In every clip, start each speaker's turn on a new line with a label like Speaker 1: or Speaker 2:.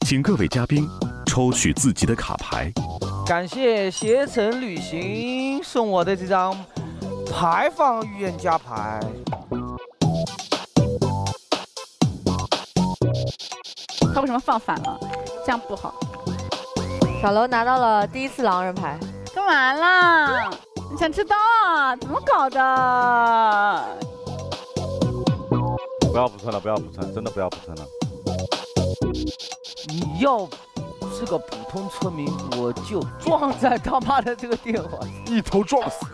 Speaker 1: 请各位嘉宾抽取自己的卡牌。
Speaker 2: 感谢携程旅行送我的这张牌坊预言家牌。
Speaker 3: 他为什么放反了？这样不好。
Speaker 4: 小楼拿到了第1次狼人牌，
Speaker 3: 干嘛啦？你想知道啊？怎么搞的？
Speaker 5: 不要补村了，不要补村，真的不要补村了。
Speaker 2: 你要是个普通村民，我就撞在他妈的这个电话，
Speaker 5: 一头撞死。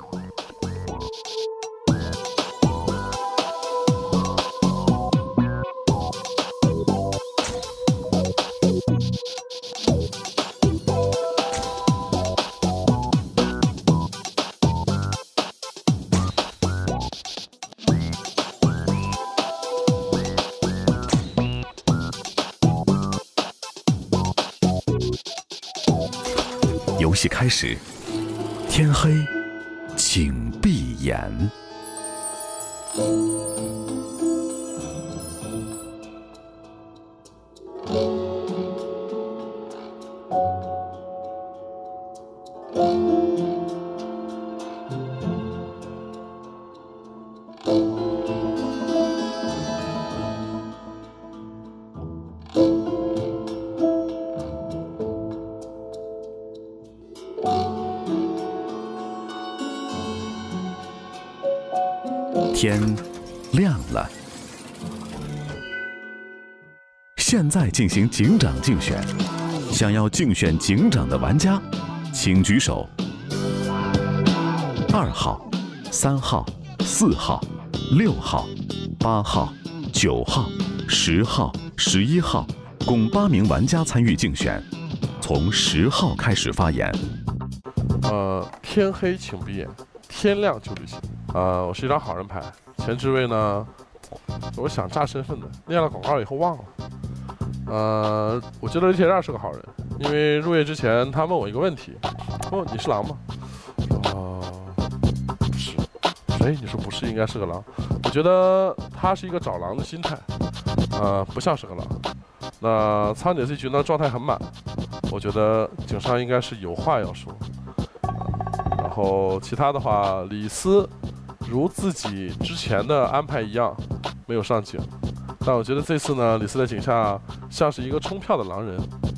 Speaker 1: 游戏开始，天黑，请闭眼。天亮了，现在进行警长竞选。想要竞选警长的玩家，请举手。2号、3号、4号、6号、8号、9号、10号、11号，共8名玩家参与竞选。从10号开始发言。
Speaker 6: 天黑请闭眼，天亮就旅行。我是一张好人牌，前置位呢，我想炸身份的，念了广告以后忘了。我觉得李铁蛋是个好人，因为入夜之前他问我一个问题，问你是狼吗？不是。哎，你说不是，应该是个狼。我觉得他是一个找狼的心态，不像是个狼。那苍姐这局呢状态很满，我觉得井上应该是有话要说。然后其他的话，李斯如自己之前的安排一样，没有上井。但我觉得这次呢，李斯在井下像是一个冲票的狼人。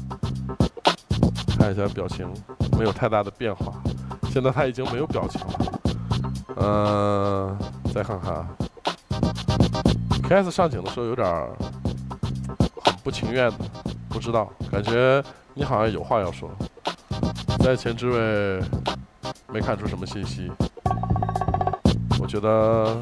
Speaker 6: 看一下表情，没有太大的变化。现在他已经没有表情了。再看看 ，KS 上井的时候有点很不情愿的，不知道，感觉你好像有话要说。在前置位没看出什么信息，我觉得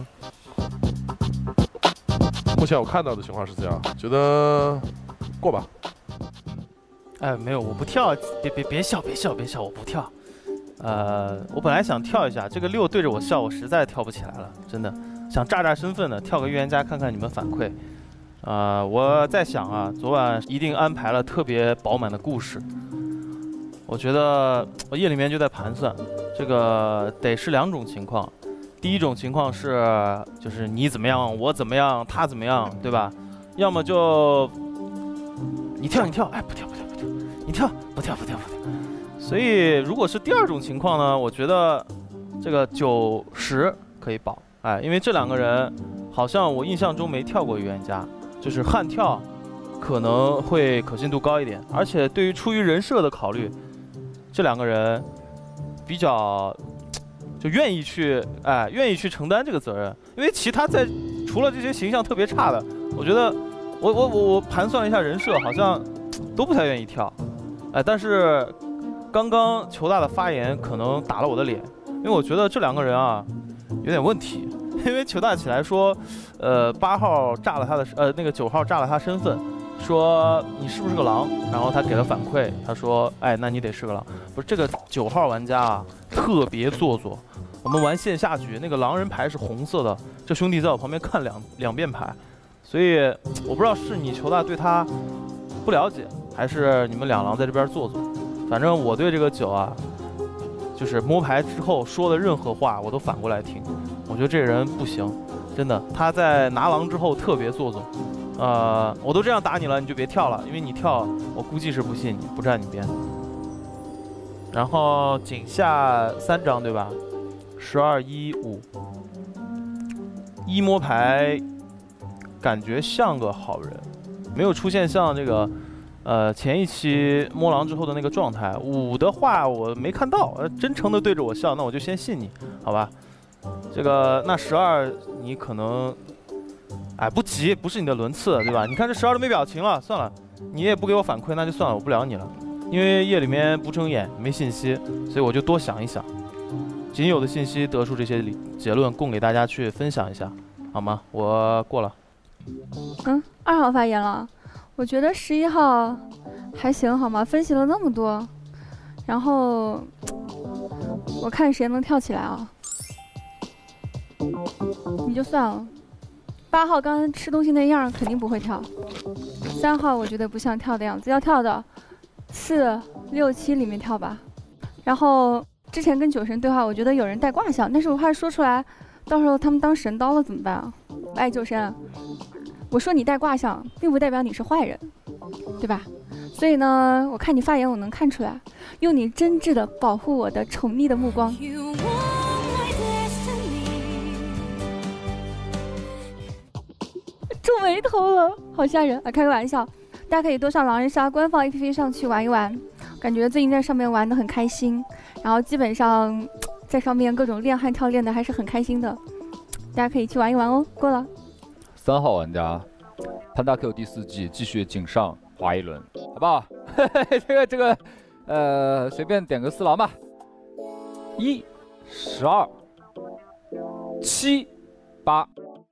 Speaker 6: 目前我看到的情况是这样，觉得过吧。
Speaker 7: 哎，没有，我不跳，别笑，我不跳。我本来想跳一下，这个6对着我笑，我实在跳不起来了，真的想炸炸身份的，跳个预言家看看你们反馈。我在想啊，昨晚一定安排了特别饱满的故事。我觉得我夜里面就在盘算，这个得是2种情况。第一种情况是，就是你怎么样，我怎么样，他怎么样，对吧？要么就你跳，哎，不跳，你跳，不跳。所以如果是第2种情况呢，我觉得这个9、10可以保，哎，因为这2个人好像我印象中没跳过预言家，就是悍跳可能会可信度高一点，而且对于出于人设的考虑，这2个人比较就愿意去承担这个责任，因为其他在除了这些形象特别差的，我觉得我盘算了一下人设，好像都不太愿意跳，哎，但是刚刚裘大的发言可能打了我的脸，因为我觉得这2个人啊有点问题，因为裘大起来说，8号炸了他的那个9号炸了他身份，说你是不是个狼，然后他给了反馈，他说，哎，那你得是个狼。不是，这个9号玩家啊特别做作。我们玩线下局，那个狼人牌是红色的，这兄弟在我旁边看两遍牌，所以我不知道是你裘大对他不了解，还是你们2狼在这边做作。反正我对这个9啊，就是摸牌之后说的任何话我都反过来听，我觉得这人不行，真的，他在拿狼之后特别做作， 我都这样打你了，你就别跳了，因为你跳，我估计是不信你，不站你边。然后井下3张对吧？12、1、5。1摸牌，感觉像个好人，没有出现像这个，前一期摸狼之后的那个状态。5的话我没看到，真诚的对着我笑，那我就先信你，好吧？这个那12你可能。哎，不急，不是你的轮次，对吧？你看这12都没表情了，算了，你也不给我反馈，那就算了，我不聊你了。因为夜里面不睁眼，没信息，所以我就多想一想，仅有的信息得出这些结论，供给大家去分享一下，好吗？我过了。
Speaker 3: 2号发言了，我觉得11号还行，好吗？分析了那么多，然后我看谁能跳起来啊？你就算了。8号刚刚吃东西那样肯定不会跳，3号我觉得不像跳的样子，要跳的4、6、7里面跳吧。然后之前跟酒神对话，我觉得有人带卦象，但是我怕说出来，到时候他们当神刀了怎么办啊？哎，酒神，我说你带卦象，并不代表你是坏人，对吧？所以呢，我看你发言，我能看出来，用你真挚的保护我的宠溺的目光。皱眉头了，好吓人啊！开个玩笑，大家可以多上狼人杀官方 APP 上去玩一玩，感觉最近在上面玩得很开心，然后基本上在上面各种练汉跳练的还是很开心的，大家可以去玩一玩哦。过了。
Speaker 8: 3号玩家，潘大 Q 第4季继续井上滑一轮，好不好？这个，随便点个4狼吧。1、12、7、8。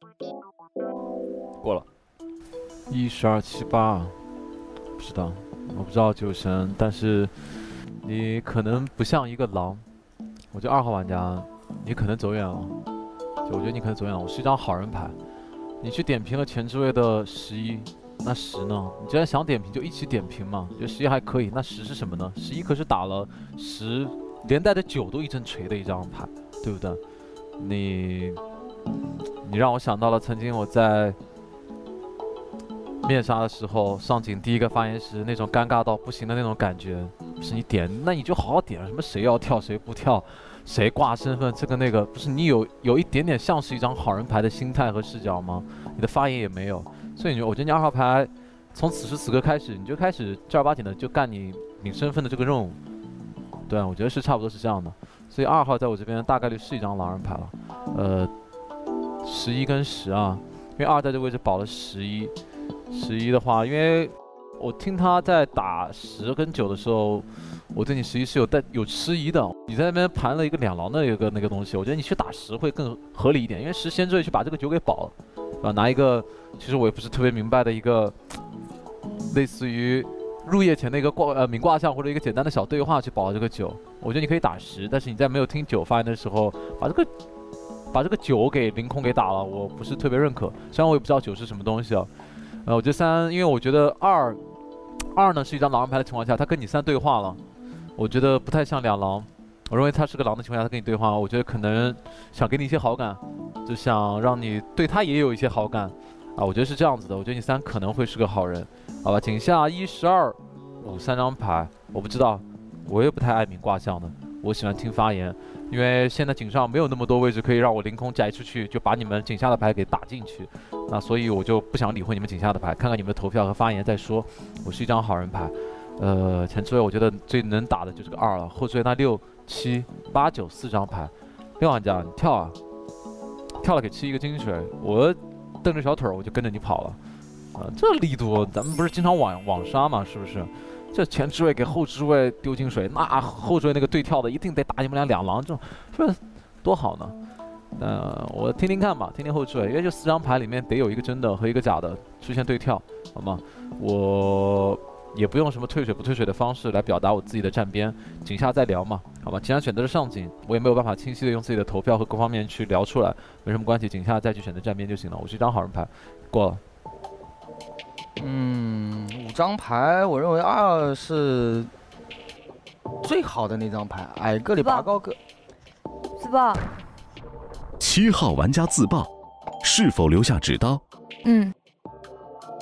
Speaker 8: 过了
Speaker 9: ，1、12、7、8，不知道，我不知道酒神，但是你可能不像一个狼。我觉得2号玩家，你可能走远了，就我觉得你可能走远了。我是一张好人牌，你去点评了前置位的11，那10呢？你既然想点评，就一起点评嘛。觉得11还可以，那10是什么呢？11可是打了10，连带着9都一阵锤的一张牌，对不对？你让我想到了曾经我在面杀的时候，上井第一个发言时那种尴尬到不行的那种感觉，不是你点，那你就好好点，什么谁要跳谁不跳，谁挂身份这个那个，不是你有一点点像是一张好人牌的心态和视角吗？你的发言也没有，所以我觉得你2号牌从此时此刻开始，你就开始正儿八经的就干你领身份的这个任务，对，我觉得是差不多是这样的，所以2号在我这边大概率是一张狼人牌了，11跟10啊，因为2在这个位置保了11的话，因为我听他在打10跟9的时候，我对你11是有迟疑的。你在那边盘了一个2狼的一个那个东西，我觉得你去打10会更合理一点，因为10先追去把这个9给保了，拿一个其实我也不是特别明白的一个类似于入夜前的一个冥卦象或者一个简单的小对话去保了这个9。我觉得你可以打10，但是你在没有听9发言的时候把这个9给凌空给打了，我不是特别认可。虽然我也不知道9是什么东西啊。我觉得3，因为我觉得2呢是一张狼人牌的情况下，他跟你3对话了，我觉得不太像2狼。我认为他是个狼的情况下，他跟你对话，我觉得可能想给你一些好感，就想让你对他也有一些好感啊。我觉得是这样子的，我觉得你3可能会是个好人，好吧？井下1、12、5 3张牌，我不知道，我也不太爱冥卦象的，我喜欢听发言。因为现在井上没有那么多位置可以让我凌空摘出去，就把你们井下的牌给打进去，那所以我就不想理会你们井下的牌，看看你们的投票和发言再说。我是一张好人牌，前置位我觉得最能打的就是个2了，后置位那6、7、8、9 4张牌。6玩家你跳啊，跳了给7一个金水，我蹬着小腿我就跟着你跑了，这力度咱们不是经常网杀吗？是不是？这前置位给后置位丢金水，那后置位那个对跳的一定得打你们2狼，这是不是多好呢？我听听看吧，听听后置位，因为这4张牌里面得有一个真的和一个假的出现对跳，好吗？我也不用什么退水不退水的方式来表达我自己的站边，井下再聊嘛，好吧？既然选择了上井，我也没有办法清晰的用自己的投票和各方面去聊出来，没什么关系，井下再去选择站边就行了。我是一张好人牌，过了。
Speaker 2: 5张牌，我认为2是最好的那张牌，矮个里拔高个。
Speaker 4: 自爆。
Speaker 1: 7号玩家自爆，是否留下纸刀？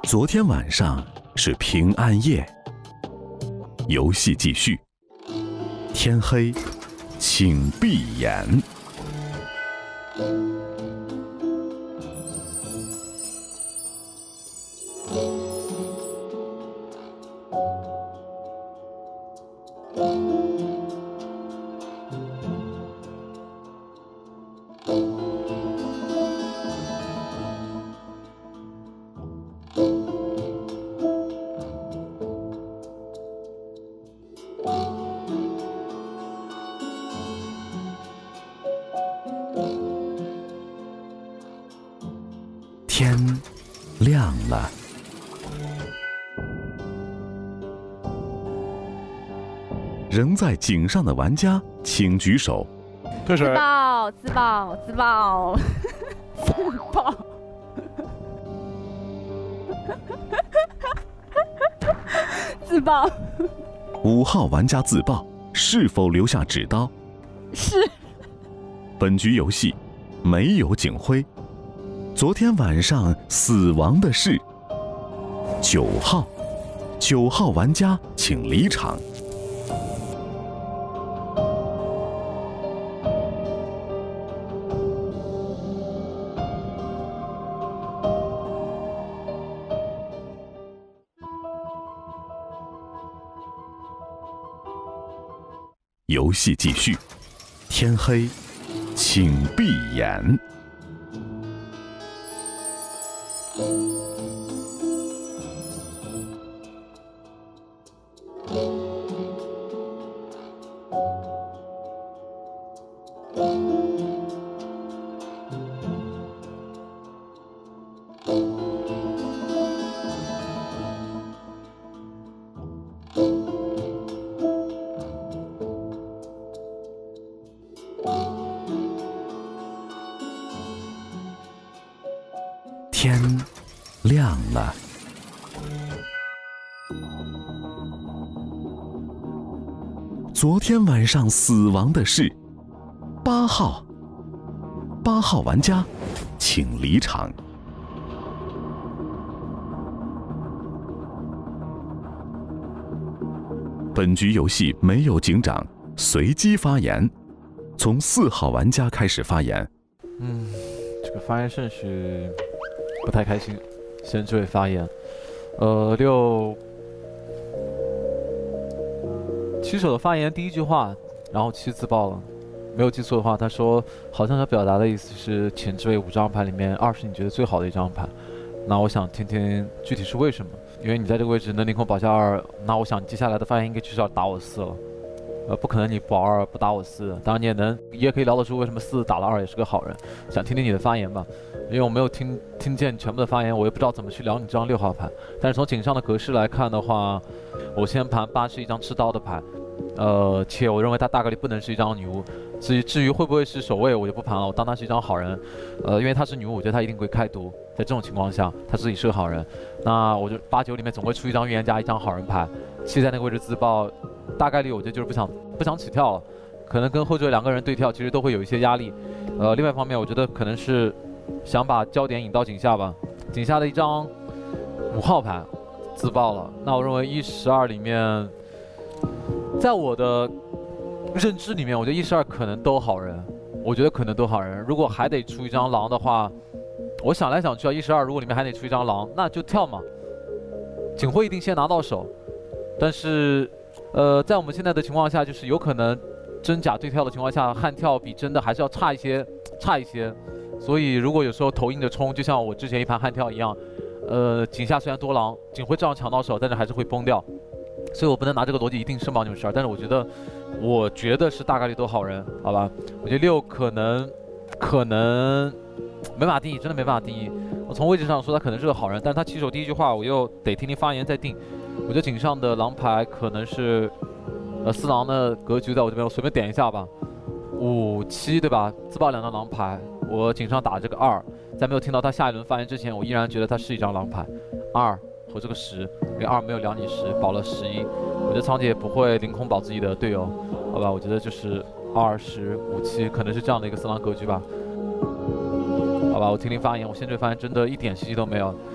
Speaker 1: 昨天晚上是平安夜，游戏继续。天黑，请闭眼。天亮了，仍在井上的玩家请举手。
Speaker 6: 退水。
Speaker 3: 自爆，自爆，自爆，自爆。自爆。
Speaker 1: 5号玩家自爆，是否留下纸刀？
Speaker 3: 是。
Speaker 1: 本局游戏没有警徽。昨天晚上死亡的是9号，9号玩家请离场。游戏继续，天黑，请闭眼。天亮了，昨天晚上死亡的是8号，8号玩家请离场。本局游戏没有警长，随机发言，从4号玩家开始发言。
Speaker 9: 这个发言顺序不太开心，先这位发言。6骑手的发言第一句话，然后7自爆了，没有记错的话，他说好像他表达的意思是前置位5张牌里面2是你觉得最好的一张牌。那我想听听具体是为什么？因为你在这个位置能凌空保下2，那我想接下来的发言应该就是要打我4了。不可能你保2不打我4，当然你也可以聊得出为什么4打了2也是个好人。想听听你的发言吧，因为我没有听见全部的发言，我也不知道怎么去聊你这张6号牌。但是从井上的格式来看的话，我先盘8是一张吃刀的牌，且我认为它大概率不能是一张女巫。至于会不会是守卫，我就不盘了，我当它是一张好人。因为她是女巫，我觉得她一定会开毒。在这种情况下，她自己是个好人，那我就8、9里面总会出一张预言家，一张好人牌。7在那个位置自爆，大概率我觉得就是不想起跳了，可能跟后缀2个人对跳，其实都会有一些压力。另外一方面，我觉得可能是想把焦点引到井下吧。井下的一张5号牌自爆了，那我认为1、12里面，在我的认知里面，我觉得1、12可能都好人，我觉得可能都好人。如果还得出一张狼的话，我想来想去1、12如果里面还得出一张狼，那就跳嘛，警徽一定先拿到手。但是，在我们现在的情况下，就是有可能真假对跳的情况下，悍跳比真的还是要差一些。所以如果有时候头硬着冲，就像我之前一盘悍跳一样，井下虽然多狼，警徽照样抢到手，但是还是会崩掉。所以我不能拿这个逻辑一定胜保你们12，但是我觉得是大概率都好人，好吧？我觉得6可能没法定义，真的没办法定义。我从位置上说他可能是个好人，但是他起手第一句话我又得听听发言再定。我觉得井上的狼牌可能是4狼的格局在我这边，我随便点一下吧。5、7对吧？自爆2张狼牌，我井上打这个2，在没有听到他下一轮发言之前，我依然觉得他是一张狼牌。2和这个10，因为2没有2你10，保了11。我觉得仓姐不会凌空保自己的队友，好吧？我觉得就是2、10、5、7，可能是这样的一个4狼格局吧。好吧，我听听发言，我现在发言真的一点信息都没有。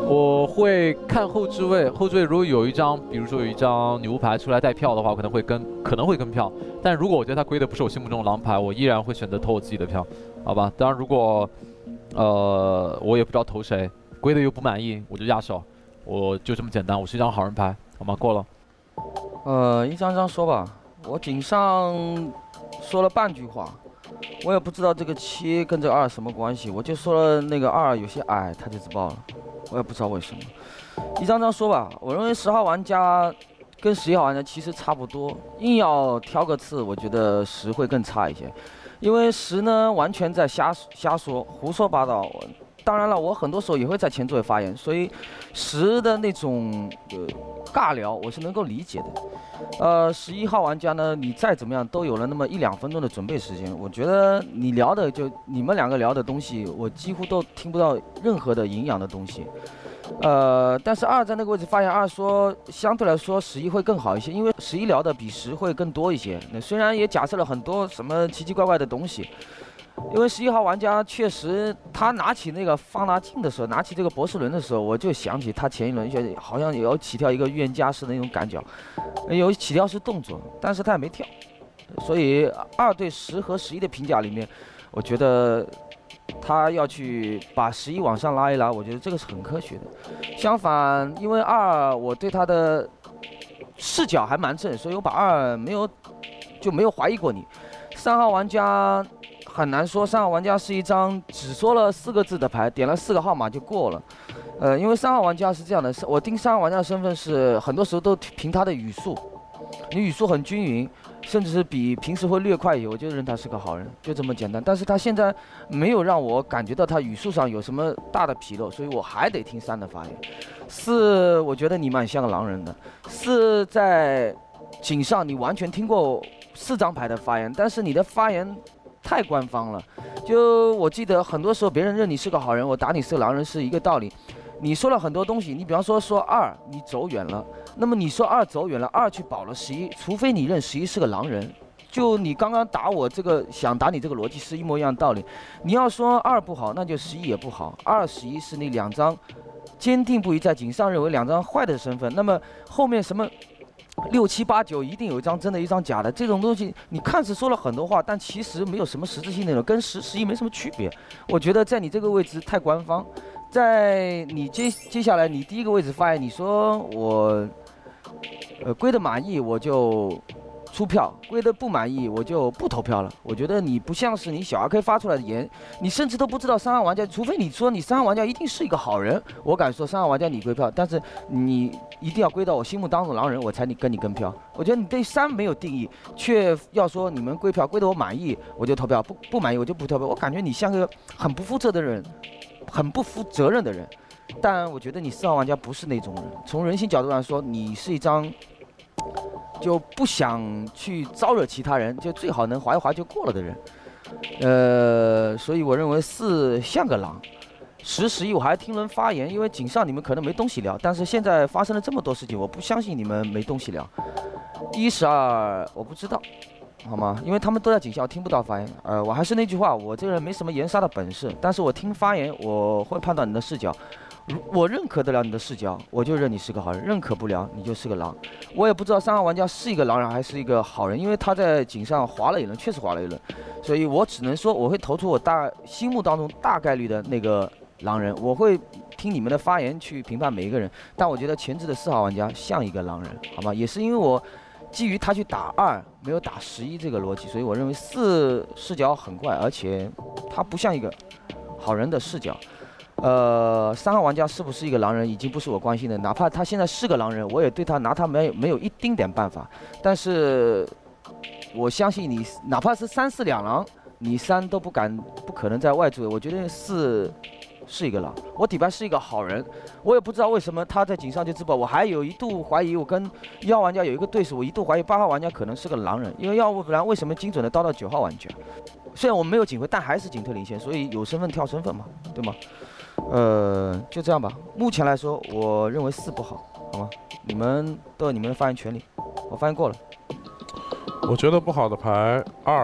Speaker 9: 我会看后置位，后置位如果有一张，比如说有一张女巫牌出来带票的话，我可能会跟票。但如果我觉得他归的不是我心目中的狼牌，我依然会选择投我自己的票，好吧？当然如果我也不知道投谁，归的又不满意，我就压手，我就这么简单，我是一张好人牌，好吗？过了。
Speaker 2: 一张张说吧，我井上说了半句话。我也不知道这个7跟这个2什么关系，我就说了那个2有些矮，他就自爆了，我也不知道为什么。一张张说吧，我认为10号玩家跟11号玩家其实差不多，硬要挑个次，我觉得10会更差一些，因为10呢完全在瞎说，胡说八道。当然了，我很多时候也会在前座位发言，所以10的那种尬聊我是能够理解的。11号玩家呢，你再怎么样都有了那么1-2分钟的准备时间，我觉得你聊的你们两个聊的东西，我几乎都听不到任何的营养的东西。但是2在那个位置发言，2说相对来说11会更好一些，因为11聊的比10会更多一些。那虽然也假设了很多什么奇奇怪怪的东西。因为11号玩家确实，他拿起那个放大镜的时候，拿起这个博士轮的时候，我就想起他前一轮好像有起跳一个预言家式的那种感觉，有起跳式动作，但是他也没跳，所以2对10和11的评价里面，我觉得他要去把11往上拉一拉，我觉得这个是很科学的。相反，因为2我对他的视角还蛮正，所以我把2没有怀疑过你。3号玩家。很难说，3号玩家是一张只说了4个字的牌，点了4个号码就过了。因为3号玩家是这样的，我定3号玩家的身份是很多时候都凭他的语速，你语速很均匀，甚至是比平时会略快一些，我就认他是个好人，就这么简单。但是他现在没有让我感觉到他语速上有什么大的纰漏，所以我还得听3的发言。4，我觉得你蛮像个狼人的。4在井上你完全听过4张牌的发言，但是你的发言。太官方了，就我记得很多时候别人认你是个好人，我打你是个狼人是一个道理。你说了很多东西，你比方说2你走远了，那么你说2走远了，2去保了11，除非你认11是个狼人。就你刚刚打我这个想打你这个逻辑是一模一样的道理。你要说2不好，那就11也不好。2、11是那2张坚定不移在井上认为2张坏的身份，那么后面什么？6、7、8、9一定有一张真的，一张假的。这种东西你看似说了很多话，但其实没有什么实质性内容，跟10、11没什么区别。我觉得在你这个位置太官方。在你接下来你第一个位置发言，你说我归的满意我就出票，归的不满意我就不投票了。我觉得你不像是你小2K 发出来的言，你甚至都不知道3号玩家，除非你说你3号玩家一定是一个好人，我敢说3号玩家你归票，但是你一定要归到我心目当中狼人，我才跟你跟票。我觉得你对3没有定义，却要说你们归票，归的我满意我就投票，不满意我就不投票。我感觉你像个很不负责的人，很不负责任的人。但我觉得你4号玩家不是那种人，从人性角度上说，你是一张。就不想去招惹其他人，就最好能划一划就过了的人。所以我认为4像个狼。10、11我还听人发言，因为井上你们可能没东西聊，但是现在发生了这么多事情，我不相信你们没东西聊。1、12我不知道，好吗？因为他们都在井下，我听不到发言。我还是那句话，我这个人没什么言杀的本事，但是我听发言，我会判断你的视角。我认可得了你的视角，我就认你是个好人；认可不了，你就是个狼。我也不知道3号玩家是一个狼人还是一个好人，因为他在井上滑了一轮，确实滑了一轮，所以我只能说我会投出我心目当中大概率的那个狼人。我会听你们的发言去评判每一个人，但我觉得前置的4号玩家像一个狼人，好吗？也是因为我基于他去打2没有打11这个逻辑，所以我认为4视角很怪，而且他不像一个好人的视角。3号玩家是不是一个狼人已经不是我关心的，哪怕他现在是个狼人，我也对他拿他没有一丁点办法。但是我相信你，哪怕是3、4两狼，你3都不可能在外置位。我觉得4是一个狼，我底牌是一个好人，我也不知道为什么他在井上就自爆。我还有一度怀疑，我跟1号玩家有一个对手，我一度怀疑8号玩家可能是个狼人，因为要不然为什么精准的刀到9号玩家？虽然我们没有警徽，但还是警退领先，所以有身份跳身份嘛，对吗？就这样吧。目前来说，我认为4不好，好吗？你们都有你们的发言权利，我发言过了。
Speaker 6: 我觉得不好的牌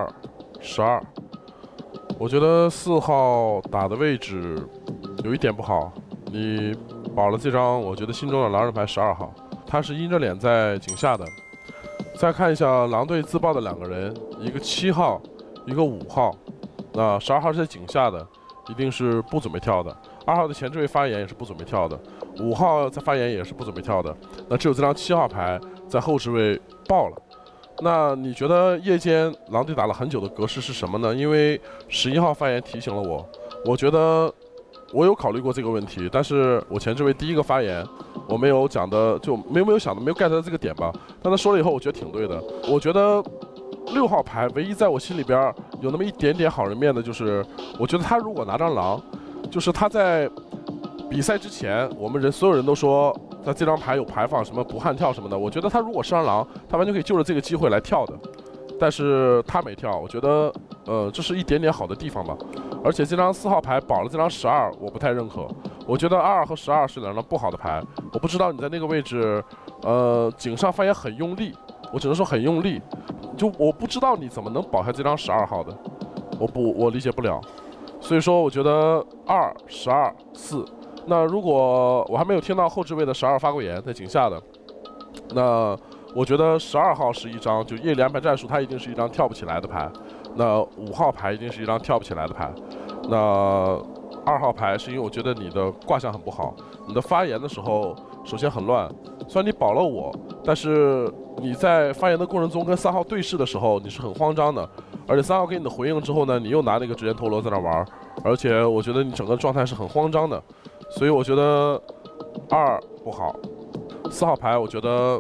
Speaker 6: 2、12。我觉得4号打的位置有一点不好，你保了这张我觉得心中的狼人牌12号，他是阴着脸在井下的。再看一下狼队自爆的2个人，一个7号，一个5号。那12号是在井下的，一定是不准备跳的。2号的前置位发言也是不准备跳的，5号在发言也是不准备跳的。那只有这张7号牌在后置位爆了。那你觉得夜间狼队打了很久的格式是什么呢？因为11号发言提醒了我，我觉得我有考虑过这个问题，但是我前置位第一个发言我没有讲的，就没有想的，没有 get 到这个点吧。但他说了以后，我觉得挺对的。我觉得6号牌唯一在我心里边有那么一点点好人面的，就是我觉得他如果拿张狼，就是他在比赛之前，我们所有人都说他这张牌有牌坊，什么不悍跳什么的。我觉得他如果是张狼，他完全可以就着这个机会来跳的，但是他没跳。我觉得这是一点点好的地方吧。而且这张4号牌保了这张12，我不太认可。我觉得22和12是2张不好的牌。我不知道你在那个位置，井上发言很用力，我只能说很用力。就我不知道你怎么能保下这张12号的，我理解不了。所以说，我觉得2、12、4。那如果我还没有听到后置位的12发过言，在井下的，那我觉得12号是一张就夜里安排战术，它一定是一张跳不起来的牌。那5号牌一定是一张跳不起来的牌。那2号牌是因为我觉得你的卦象很不好，你的发言的时候首先很乱。虽然你保了我，但是你在发言的过程中跟3号对视的时候，你是很慌张的。而且3号给你的回应之后呢，你又拿那个直言陀螺在那玩，而且我觉得你整个状态是很慌张的。所以我觉得2不好，4号牌我觉得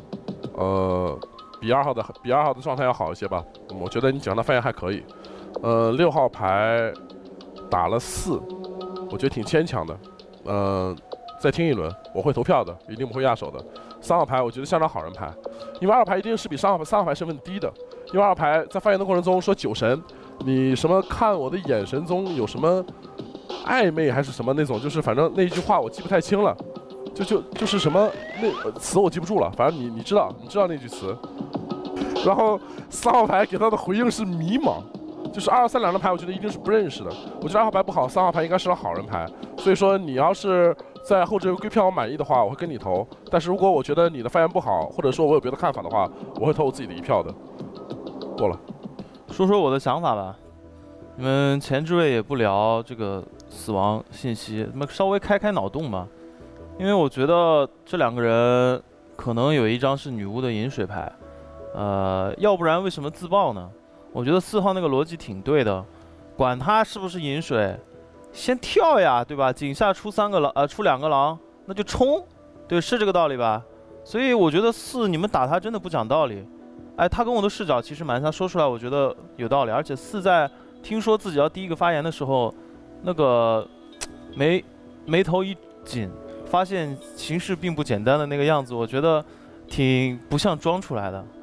Speaker 6: 比2号的状态要好一些吧。我觉得你讲的发言还可以。6号牌打了4，我觉得挺牵强的。再听一轮，我会投票的，一定不会压手的。3号牌我觉得像张好人牌，因为2号牌一定是比3号牌身份低的。因为2号牌在发言的过程中说酒神，你什么看我的眼神中有什么暧昧还是什么那种，就是反正那句话我记不太清了，就是什么那词我记不住了，反正你知道那句词。然后3号牌给他的回应是迷茫，就是2、3、2张牌我觉得一定是不认识的。我觉得2号牌不好，3号牌应该是张好人牌。所以说你要是在后置位归票我满意的话，我会跟你投。但是如果我觉得你的发言不好，或者说我有别的看法的话，我会投我自己的1票的。过了，
Speaker 7: 说说我的想法吧。你们前置位也不聊这个死亡信息，那么稍微开脑洞吧。因为我觉得这2个人可能有一张是女巫的饮水牌，要不然为什么自爆呢？我觉得4号那个逻辑挺对的，管他是不是饮水，先跳呀，对吧？井下出2个狼，那就冲，对，是这个道理吧？所以我觉得4你们打他真的不讲道理。哎，他跟我的视角其实他说出来，我觉得有道理。而且4在听说自己要第一个发言的时候，那个眉头一紧，发现形势并不简单的那个样子，我觉得挺不像装出来的。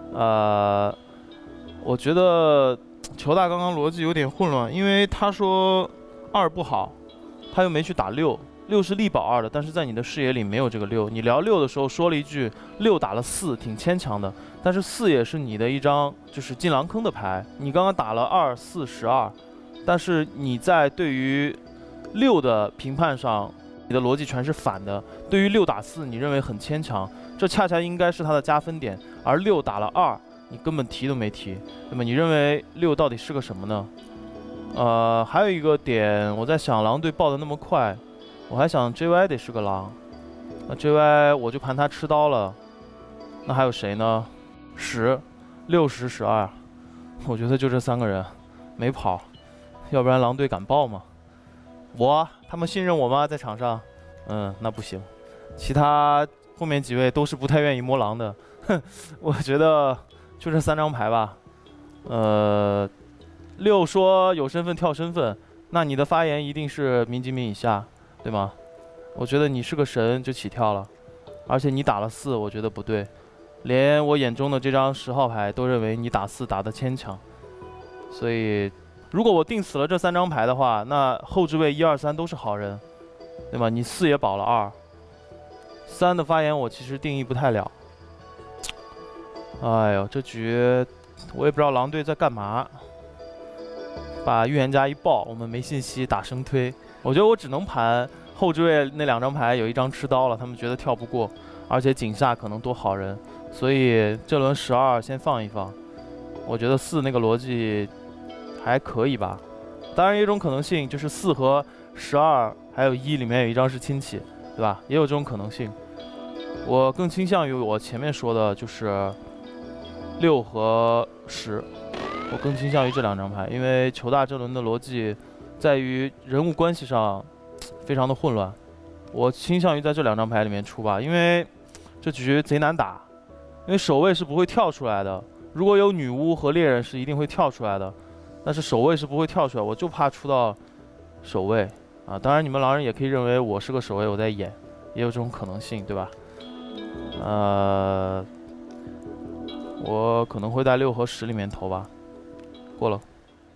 Speaker 7: 我觉得球大刚刚逻辑有点混乱，因为他说2不好，他又没去打6是力保2的，但是在你的视野里没有这个6。你聊6的时候说了一句6打了4，挺牵强的。但是4也是你的一张就是进狼坑的牌，你刚刚打了2、4、12，但是你在对于6的评判上，你的逻辑全是反的。对于6打4，你认为很牵强，这恰恰应该是他的加分点。而6打了2，你根本提都没提。那么你认为6到底是个什么呢？还有一个点，我在想狼队爆的那么快，我还想 JY 得是个狼，那 JY 我就盘他吃刀了。那还有谁呢？10、60、12，我觉得就这3个人没跑，要不然狼队敢爆吗？他们信任我吗？在场上，那不行。其他后面几位都是不太愿意摸狼的，我觉得就这3张牌吧。6说有身份跳身份，那你的发言一定是民级民以下，对吗？我觉得你是个神就起跳了，而且你打了4，我觉得不对。连我眼中的这张10号牌都认为你打4打得牵强，所以如果我定死了这3张牌的话，那后置位1、2、3都是好人，对吧？你4也保了2，3的发言我其实定义不太了。哎呦，这局我也不知道狼队在干嘛，把预言家一爆，我们没信息打生推。我觉得我只能盘后置位那2张牌有一张吃刀了，他们觉得跳不过，而且井下可能多好人，所以这轮12先放一放。我觉得4那个逻辑还可以吧。当然，有一种可能性就是4和12还有1里面有一张是亲戚，对吧？也有这种可能性。我更倾向于我前面说的，就是6和10，我更倾向于这2张牌，因为球大这轮的逻辑在于人物关系上非常的混乱，我倾向于在这2张牌里面出吧，因为这局贼难打，因为守卫是不会跳出来的，如果有女巫和猎人是一定会跳出来的，但是守卫是不会跳出来，我就怕出到守卫啊。当然你们狼人也可以认为我是个守卫，我在演，也有这种可能性，对吧？我可能会在6和10里面投吧。过了。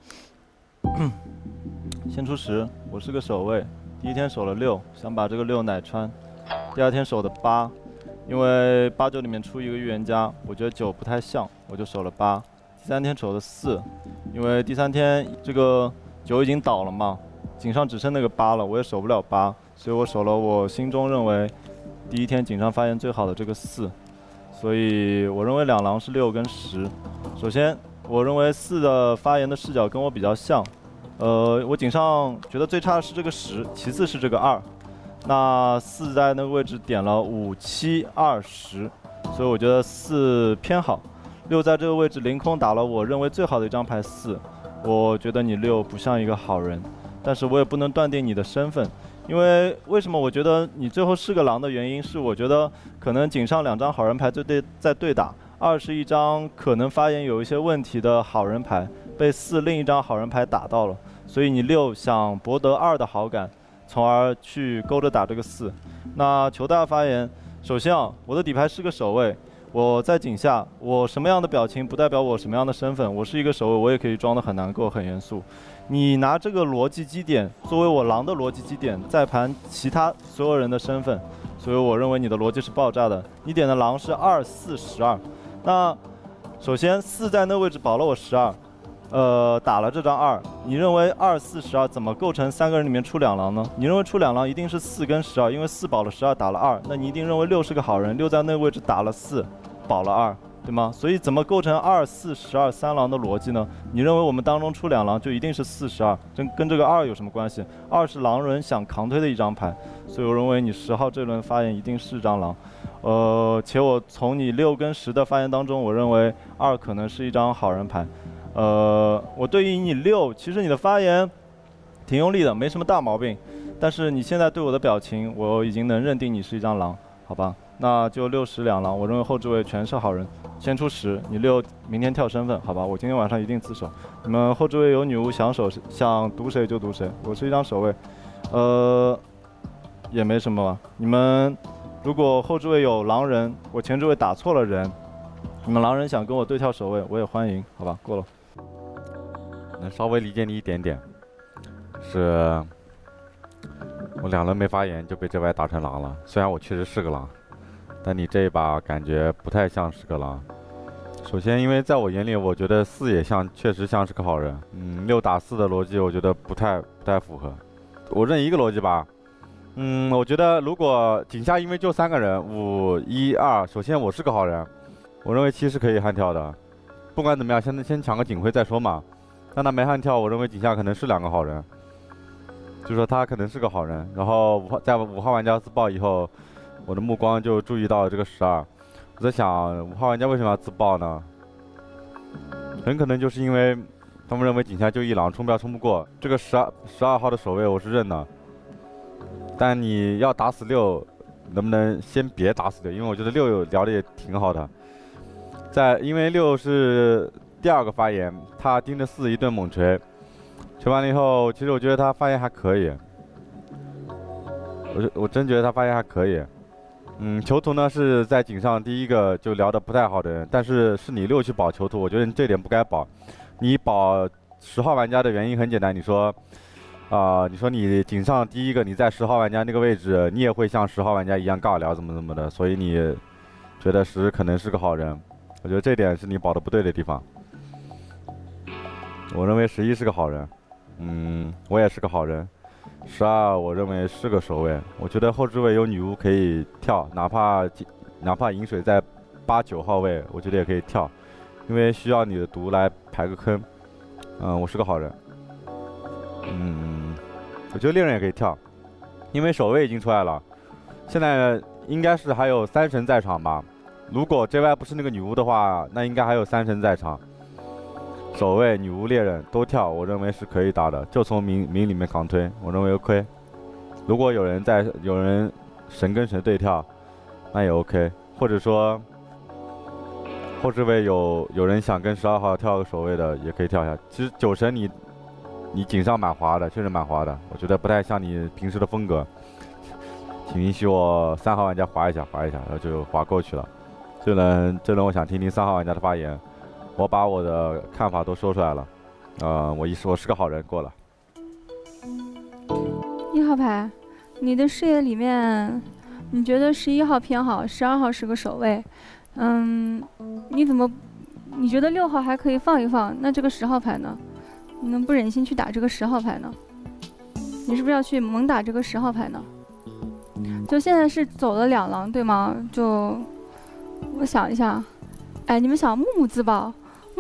Speaker 5: 先出10，我是个守卫，第一天守了6，想把这个6奶穿。第2天守的8，因为8、9里面出一个预言家，我觉得9不太像，我就守了8。第3天守的4，因为第3天这个9已经倒了嘛，井上只剩那个8了，我也守不了8，所以我守了我心中认为第一天井上发言最好的这个4。所以我认为2狼是6跟10。首先，我认为4的发言的视角跟我比较像。我井上觉得最差的是这个10，其次是这个2。那4在那个位置点了5、7、2、10，所以我觉得4偏好。6在这个位置凌空打了我认为最好的一张牌4，我觉得你6不像一个好人，但是我也不能断定你的身份。因为为什么我觉得你最后是个狼的原因是，我觉得可能井上2张好人牌在对打，2是一张可能发言有一些问题的好人牌，被4另一张好人牌打到了，所以你6想博得2的好感，从而去勾着打这个4。那球大发言，首先我的底牌是个守卫，我在井下，我什么样的表情不代表我什么样的身份，我是一个守卫，我也可以装得很难过、很严肃。你拿这个逻辑基点作为我狼的逻辑基点，再盘其他所有人的身份，所以我认为你的逻辑是爆炸的。你点的狼是2、4、12，那首先4在那位置保了我12，打了这张2，你认为2、4、12怎么构成3个人里面出2狼呢？你认为出2狼一定是4跟12，因为4保了12打了2，那你一定认为6是个好人，6在那个位置打了4，保了2。对吗？所以怎么构成2、4、12、3狼的逻辑呢？你认为我们当中出2狼就一定是4、12，跟这个2有什么关系？2是狼人想扛推的一张牌，所以我认为你10号这轮发言一定是张狼。且我从你6跟10的发言当中，我认为2可能是一张好人牌。我对于你6，其实你的发言挺用力的，没什么大毛病，但是你现在对我的表情，我已经能认定你是一张狼，好吧？那就6、10两狼，我认为后置位全是好人。先出10，你6明天跳身份，好吧？我今天晚上一定自首。你们后置位有女巫想读谁就读谁，我是一张守卫，也没什么吧。你们如果后置位有狼人，我前置位打错了人，你们狼人想跟我对跳守卫，我也欢迎，好吧？过了。 能稍微理解你一点点，是我2轮没发言就被这歪打成狼了，虽然我确实是个狼。但你这一把感觉不太像是个狼。首先，因为在我眼里，我觉得4也确实像是个好人。6打4的逻辑，我觉得不太符合。我认一个逻辑吧。我觉得如果井下因为就3个人，5、1、2，首先我是个好人，我认为7是可以悍跳的。不管怎么样，先抢个警徽再说嘛。但他没悍跳，我认为井下可能是2个好人，就说他可能是个好人。然后在5号玩家自爆以后。我的目光就注意到这个12，我在想5号玩家为什么要自爆呢？很可能就是因为他们认为井下就1狼冲标冲不过，这个12号的守卫我是认的，但你要打死6，能不能先别打死6？因为我觉得6聊的也挺好的，因为6是第2个发言，他盯着4一顿猛锤，锤完了以后，其实我觉得他发言还可以，我真觉得他发言还可以。囚徒呢是在井上第一个就聊得不太好的人，但是你6去保囚徒，我觉得你这点不该保。你保10号玩家的原因很简单，你说你井上第一个你在10号玩家那个位置，你也会像10号玩家一样尬聊怎么的，所以你觉得10可能是个好人，我觉得这点是你保的不对的地方。我认为11是个好人，我也是个好人。
Speaker 10: 12我认为是个守卫，我觉得后置位有女巫可以跳，哪怕饮水在8、9号位，我觉得也可以跳，因为需要你的毒来排个坑。我是个好人。我觉得猎人也可以跳，因为守卫已经出来了，现在应该是还有3神在场吧。如果 JY 不是那个女巫的话，那应该还有3神在场。守卫、女巫、猎人都跳，我认为是可以打的，就从明里面扛推，我认为 OK。如果有人神跟神对跳，那也 OK。或者说后置位有人想跟12号跳个守卫的，也可以跳一下。其实9神你井上蛮滑的，确实蛮滑的，我觉得不太像你平时的风格。请允许我3号玩家滑一下，然后就滑过去了。这轮我想听听3号玩家的发言。我把我的看法都说出来了，我是个好人，过了。
Speaker 3: 1号牌，你的视野里面，你觉得11号偏好，12号是个守卫，你觉得6号还可以放一放？那这个10号牌呢？你能不忍心去打这个10号牌呢？你是不是要去猛打这个10号牌呢？就现在是走了2狼，对吗？就我想一下，哎，你们想木木自爆。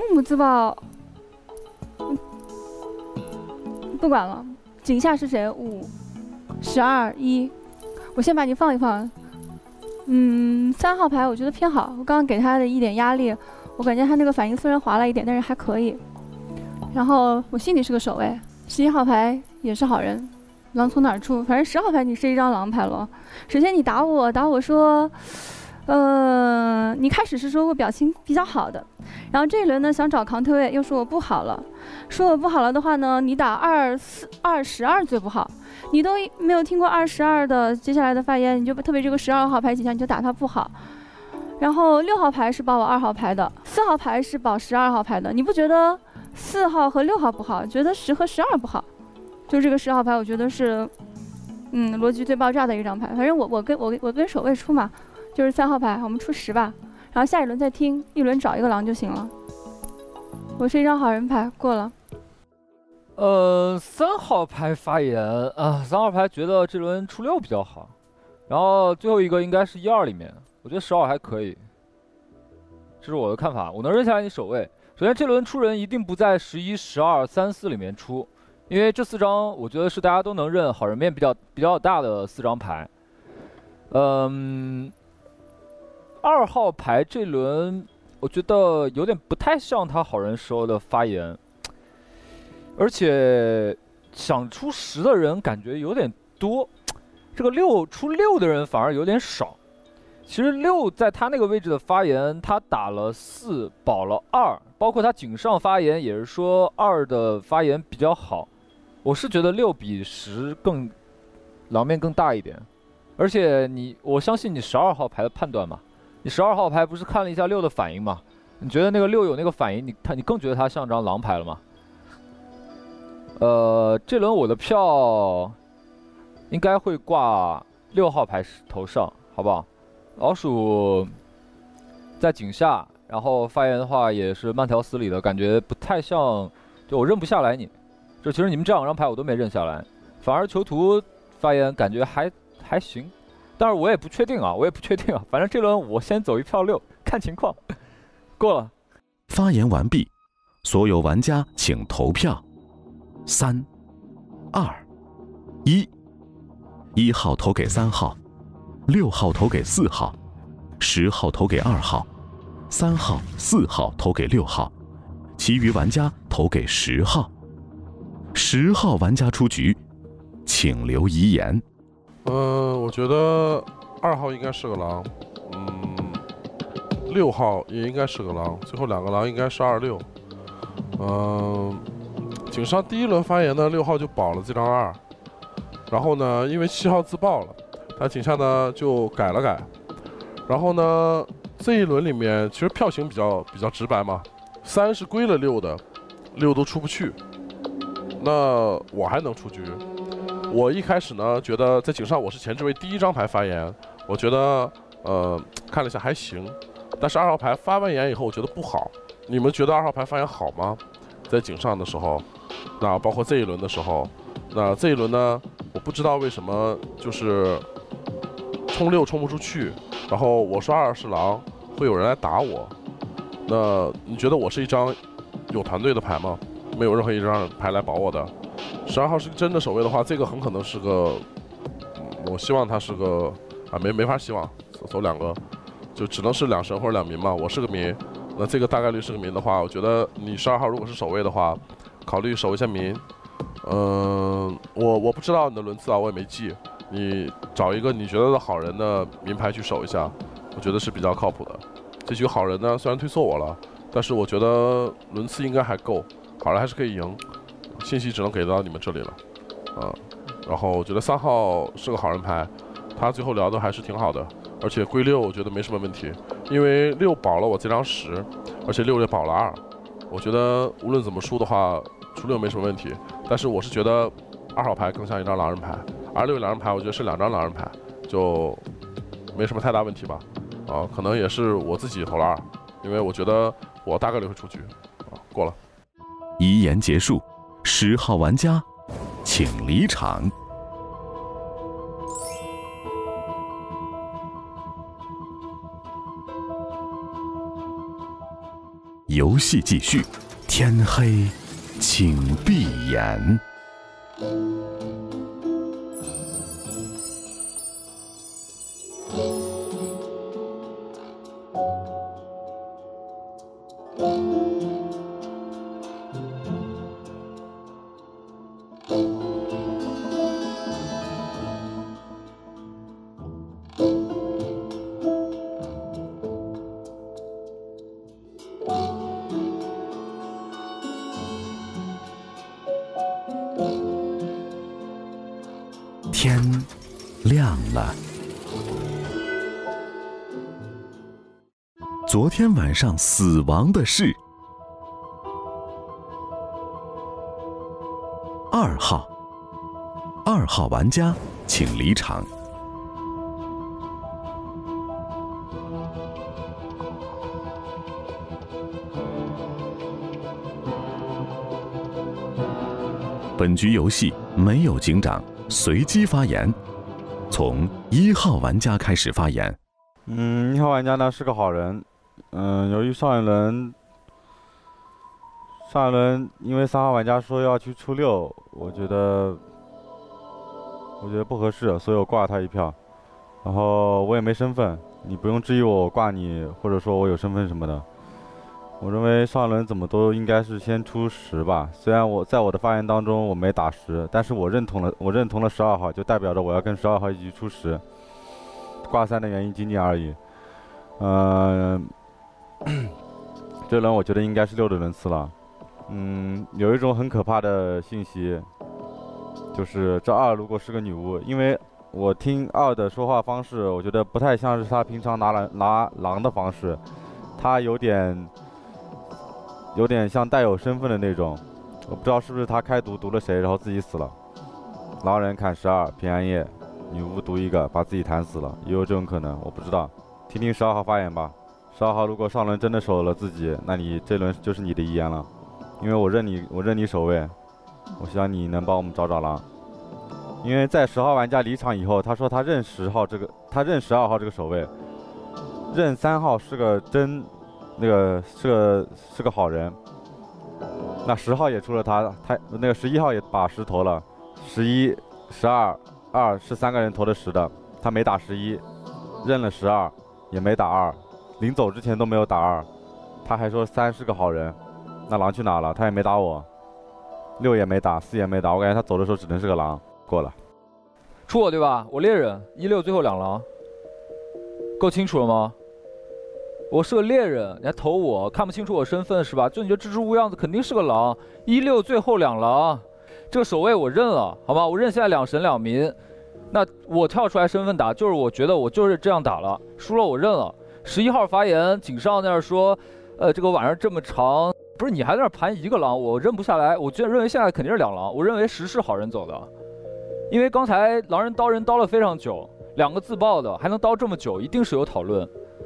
Speaker 3: 不管了，井下是谁？5、12、1，我先把你放一放。3号牌我觉得偏好，我刚刚给他的一点压力，我感觉他那个反应虽然滑了一点，但是还可以。然后我心里是个守卫，11号牌也是好人。狼从哪儿出？反正10号牌你是一张狼牌了。首先你打我说。你开始是说我表情比较好的，然后这一轮呢想找扛推位，又说我不好了。说我不好了的话呢，你打2、12最不好。你都没有听过2、12的接下来的发言，你就特别这个12号牌几下你就打他不好。然后6号牌是保我2号牌的，4号牌是保12号牌的。你不觉得4号和6号不好，觉得10和12不好？就这个10号牌，我觉得是逻辑最爆炸的一张牌。反正我跟守卫出嘛。就是3号牌，我们出10吧，然后下一轮再听，一轮找一个狼就行了。我是一张好人牌，过了。
Speaker 8: 3号牌发言啊，3号牌觉得这轮出6比较好，然后最后一个应该是1、2里面，我觉得12还可以，这是我的看法。我能认下来你守卫。首先这轮出人一定不在11、12、3、4里面出，因为这4张我觉得是大家都能认好人面比较大的4张牌。2号牌这轮，我觉得有点不太像他好人时候的发言，而且想出10的人感觉有点多，这个出6的人反而有点少。其实6在他那个位置的发言，他打了4，保了2，包括他井上发言也是说2的发言比较好。我是觉得6比10狼面更大一点，而且我相信你12号牌的判断嘛。你12号牌不是看了一下6的反应吗？你觉得那个6有那个反应，你更觉得他像张狼牌了吗？这轮我的票应该会挂6号牌头上，好不好？老鼠在井下，然后发言的话也是慢条斯理的，感觉不太像，就我认不下来你。就其实你们这2张牌我都没认下来，反而囚徒发言感觉还行。但是我也不确定啊，反正这轮我先走一票6，看情况。过了。
Speaker 1: 发言完毕，所有玩家请投票。3、2、1。1号投给3号，6号投给4号，10号投给2号，3号、4号投给6号，其余玩家投给10号。10号玩家出局，请留遗言。
Speaker 6: 我觉得2号应该是个狼，6号也应该是个狼，最后2个狼应该是2、6。井上第1轮发言呢，6号就保了这张2，然后呢，因为7号自爆了，他井上呢就改了改，然后呢这一轮里面其实票型比较直白嘛，3是归了6的，6都出不去，那我还能出局。我一开始呢觉得在井上我是前置位第1张牌发言，我觉得看了一下还行，但是2号牌发完言以后我觉得不好。你们觉得2号牌发言好吗？在井上的时候，那包括这一轮的时候， 那这一轮呢，我不知道为什么就是冲6冲不出去，然后我说2是狼，会有人来打我。那你觉得我是一张有团队的牌吗？没有任何一张牌来保我的。12号是真的守卫的话，这个很可能是个，我希望他是个啊，没法希望走2个，就只能是2神或者2民嘛。我是个民，那这个大概率是个民的话，我觉得你12号如果是守卫的话，考虑守一下民。我不知道你的轮次啊，我也没记。你找一个你觉得的好人的民牌去守一下，我觉得是比较靠谱的。这局好人呢，虽然推错我了，但是我觉得轮次应该还够，好人还是可以赢。信息只能给到你们这里了，然后我觉得3号是个好人牌，他最后聊的还是挺好的，而且归6我觉得没什么问题，因为6保了我这张10，而且6也保了2，我觉得无论怎么输的话，出6没什么问题。但是我是觉得2号牌更像一张狼人牌，而6狼人牌我觉得是2张狼人牌，就没什么太大问题吧。可能也是我自己投了2，因为我觉得我大概率会出局，过了。
Speaker 1: 遗言结束，10号玩家请离场。游戏继续，天黑请闭眼。天亮了。昨天晚上死亡的是2号。2号玩家请离场。本局游戏没有警长，随机发言，从1号玩家开始发言。
Speaker 10: 1号玩家呢是个好人。由于上一轮因为3号玩家说要去出6，我觉得不合适，所以我挂他1票。然后我也没身份，你不用质疑我挂你，或者说我有身份什么的。我认为上一轮怎么都应该是先出10吧。虽然在我的发言当中我没打10，但是我认同了12号，就代表着我要跟12号一起出10。挂3的原因仅仅而已。这轮我觉得应该是6的轮次了。有一种很可怕的信息，就是这2如果是个女巫，因为我听2的说话方式，我觉得不太像是他平常拿狼的方式，他有点像带有身份的那种。我不知道是不是他开毒了谁，然后自己死了。狼人砍12，平安夜，女巫毒1个，把自己弹死了，也有这种可能，我不知道。听听12号发言吧。12号如果上轮真的守了自己，那你这轮就是你的遗言了，因为我认你守卫，我希望你能帮我们找狼。因为在10号玩家离场以后，他说他认12号这个守卫，认3号是个是个好人。那10号也出了他那个11号也把10投了，11、12、2是3个人投的10的，他没打11，认了12，也没打2，临走之前都没有打2，他还说3是个好人。那狼去哪了？他也没打我，6也没打，4也没打，我感觉他走的时候只能是个狼。过了，
Speaker 8: 出我对吧？我猎人，16最后2狼，够清楚了吗？我是个猎人，你还投我，看不清楚我身份是吧？就你这支支吾样子，肯定是个狼。16最后2狼，这个守卫我认了，好吧？我认现在2神2民，那我跳出来身份打，就是我觉得我就是这样打了，输了我认了。11号发言，井上在那说，这个晚上这么长，不是你还在那盘1个狼，我认不下来，我就认为现在肯定是2狼，我认为10是好人走的，因为刚才狼人刀了非常久，2个自爆的还能刀这么久，一定是有讨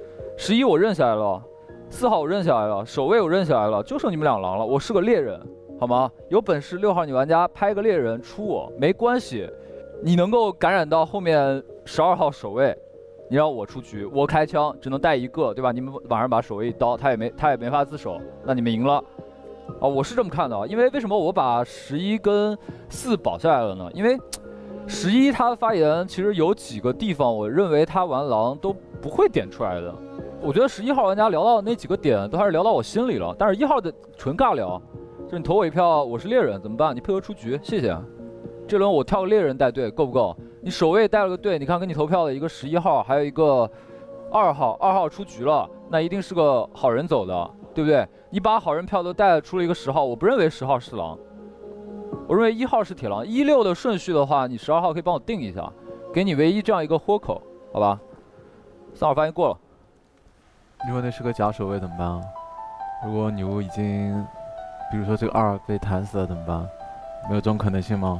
Speaker 8: 论。11我认下来了，4号我认下来了，守卫我认下来了，就剩你们2狼了。我是个猎人， 好吗？有本事6号女玩家拍个猎人出我没关系，你能够感染到后面12号守卫，你让我出局，我开枪只能带一个，对吧？你们晚上把守卫一刀，他也没法自首，那你们赢了。啊，我是这么看的，因为为什么我把11跟4保下来了呢？因为11他的发言其实有几个地方，我认为他玩狼都不会点出来的。我觉得11号玩家聊到那几个点都还是聊到我心里了，但是1号的纯尬聊，就是你投我一票，我是猎人怎么办？你配合出局，谢谢。这轮我跳个猎人带队够不够？你守卫带了个队，你看跟你投票的一个11号，还有一个2号，2号出局了，那一定是个好人走的。对不对？你把好人票都带出了一个10号，我不认为10号是狼，我认为1号是铁狼。16的顺序的话，你12号可以帮我定一下，给你唯一这样一个豁口，好吧？3号发言过了。
Speaker 9: 如果那是个假守卫怎么办啊？如果女巫已经，比如说这个2被弹死了怎么办？没有这种可能性吗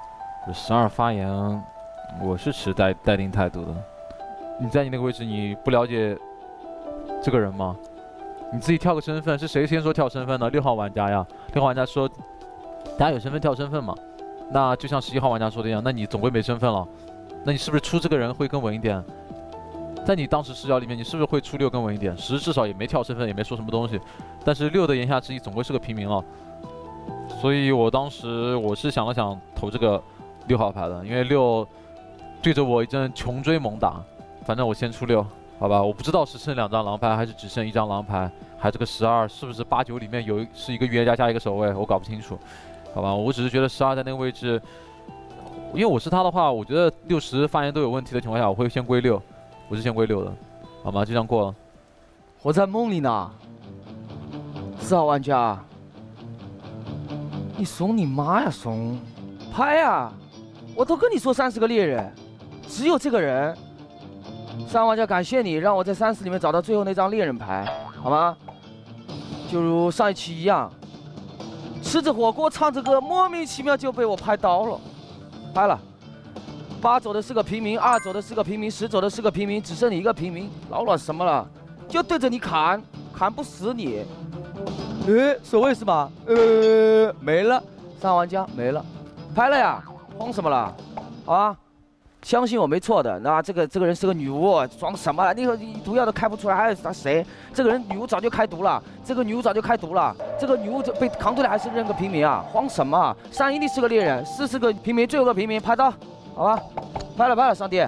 Speaker 9: ？12发言，我是持待定态度的。你在你那个位置，你不了解这个人吗？你自己跳个身份，是谁先说跳身份呢？6号玩家呀，6号玩家说，大家有身份跳身份嘛？那就像11号玩家说的一样，那你总归没身份了，那你是不是出这个人会更稳一点？在你当时视角里面，你是不是会出6更稳一点？10至少也没跳身份，也没说什么东西，但是6的言下之意总归是个平民了，所以我当时我是想了想投这个6号牌的，因为6对着我一阵穷追猛打，反正我先出6。好吧，我不知道是剩2张狼牌，还是只剩1张狼牌，还这个12是不是8、9里面是一个预言家加一个守卫，我搞不清楚。好吧，我只是觉得12在那个位置，因为我是他的话，我觉得60发言都有问题的情况下，我会先归6，我是先归6的，好吗？就这样过了。
Speaker 2: 我在梦里呢。4号玩家，你怂你妈呀怂！拍呀！我都跟你说30个猎人，只有这个人。3号玩家，感谢你让我在30里面找到最后那张猎人牌，好吗？就如上一期一样，吃着火锅唱着歌，莫名其妙就被我拍刀了。拍了，8走的是个平民，2走的是个平民，10走的是个平民，只剩你一个平民，老卵什么了？就对着你砍，砍不死你。守卫是吧？没了，3号玩家没了，拍了呀，慌什么了？好吧。相信我没错的，那这个人是个女巫，装什么了？你毒药都开不出来，还有谁？这个人女巫早就开毒了，这个女巫就被扛出来，还是认个平民啊？慌什么？3一定是个猎人，4是个平民，最后个平民，拍刀，好吧？拍了，上帝。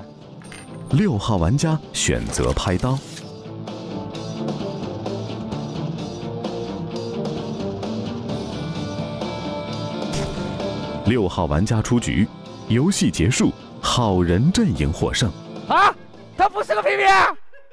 Speaker 1: 6号玩家选择拍刀。6号玩家出局，游戏结束。好人阵营获胜
Speaker 2: 啊！他不是个平民啊！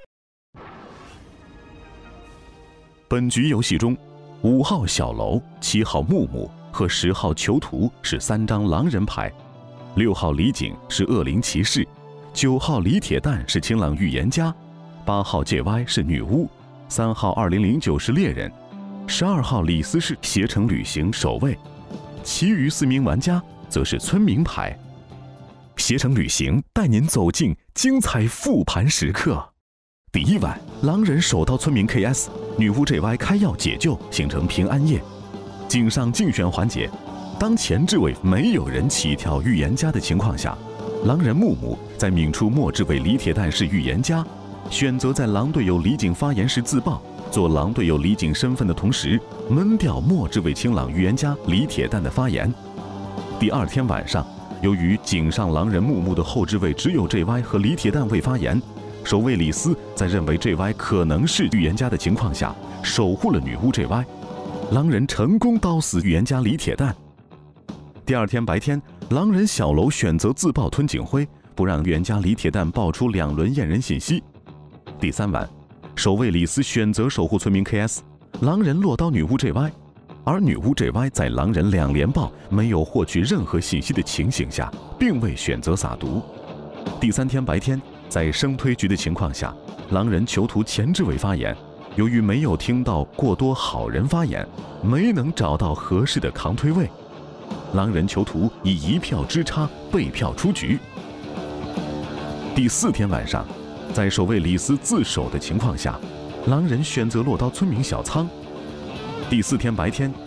Speaker 1: 本局游戏中，5号小楼、7号木木和10号囚徒是3张狼人牌，6号李景是恶灵骑士，9号李铁蛋是清朗预言家，8号 JY 是女巫，3号2009是猎人，12号李斯是携程旅行守卫，其余4名玩家则是村民牌。携程旅行带您走进精彩复盘时刻。第1晚，狼人手刀村民 KS， 女巫 JY 开药解救，形成平安夜。井上竞选环节，当前置位没有人起跳预言家的情况下，狼人木木在抿出末置位李铁蛋是预言家，选择在狼队友李景发言时自爆，做狼队友李景身份的同时，闷掉末置位清朗预言家李铁蛋的发言。第2天晚上，由于井上狼人木木的后置位只有 JY 和李铁蛋未发言，守卫李斯在认为 JY 可能是预言家的情况下，守护了女巫 JY， 狼人成功刀死预言家李铁蛋。第2天白天，狼人小楼选择自爆吞警徽，不让预言家李铁蛋爆出2轮验人信息。第3晚，守卫李斯选择守护村民 KS， 狼人落刀女巫 JY。而女巫 JY 在狼人2连爆没有获取任何信息的情形下，并未选择撒毒。第3天白天，在生推局的情况下，狼人囚徒前置位发言，由于没有听到过多好人发言，没能找到合适的扛推位，狼人囚徒以1票之差被票出局。第4天晚上，在守卫李斯自首的情况下，狼人选择落刀村民小仓。第4天白天，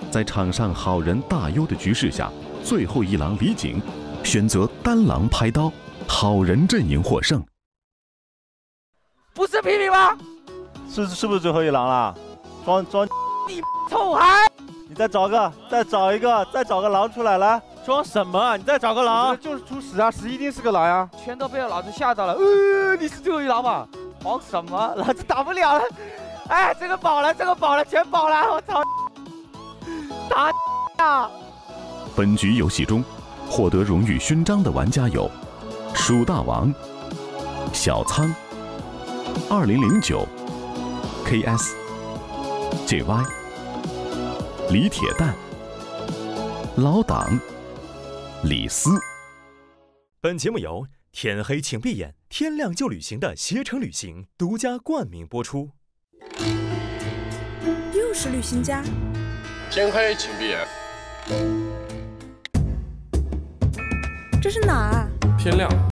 Speaker 1: 在场上好人大优的局势下，最后一狼李景选择单狼拍刀，好人阵营获胜。
Speaker 2: 不是皮皮吗？
Speaker 5: 是不是最后一狼啦？装
Speaker 2: 你臭孩！
Speaker 5: 你再找一个，再找个狼出来来。
Speaker 7: 装什么啊？你再找个狼。
Speaker 10: 就是出10啊，10一定是个狼呀。
Speaker 2: 全都被老子吓到了。你是最后一狼吧？慌什么？老子打不了了。哎，这个保了，全保了！我操！打呀！
Speaker 1: 本局游戏中，获得荣誉勋章的玩家有：鼠大王、小仓、2009、KS、JY、李铁蛋、老党、李斯。
Speaker 11: 本节目由天黑请闭眼，天亮就旅行的携程旅行独家冠名播出。
Speaker 12: 又是旅行家。
Speaker 13: 天黑请闭眼。
Speaker 12: 这是哪儿啊？
Speaker 6: 天亮。